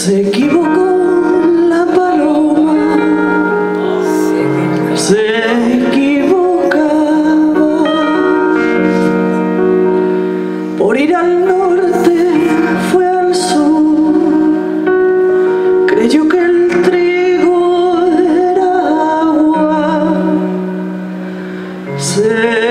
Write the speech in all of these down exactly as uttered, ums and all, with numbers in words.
Se equivocó la paloma, se equivocaba. Por ir al norte fue al sur, creyó que el trigo era agua. Se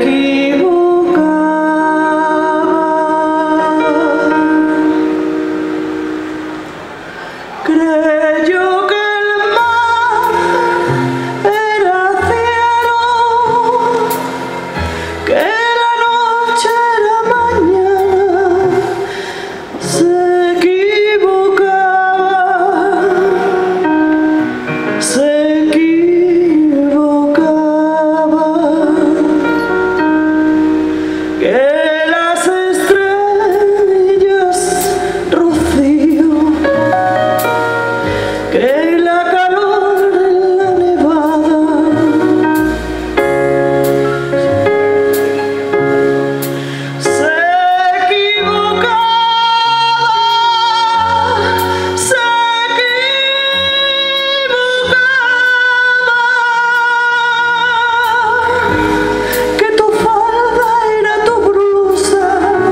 creyó que el mar era cielo, que la noche era mañana. Se equivocaba, se equivocaba. Que las estrellas rocío, que la calor en la nevada, se equivocaba, se equivocaba. Que tu falda era tu blusa,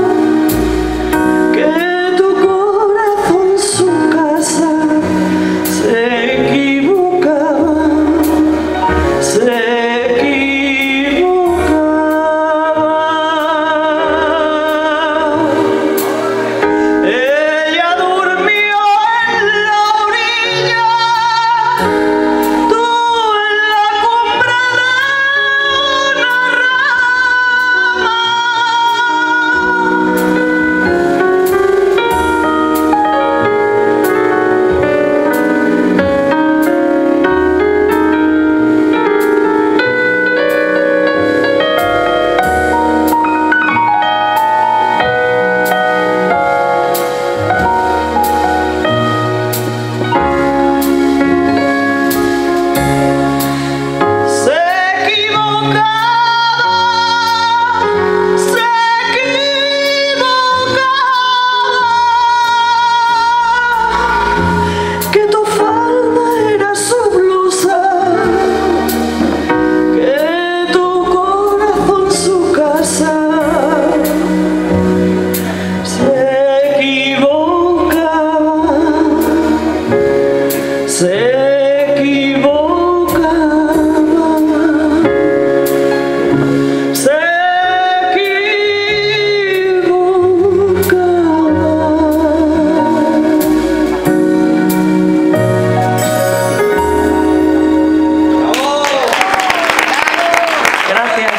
que tu corazón su casa. Se equivocaba, se equivocaba. Ella durmió en la orilla, tú en la cumbre de una rama. Se equivocaba, se equivocaba. Gracias.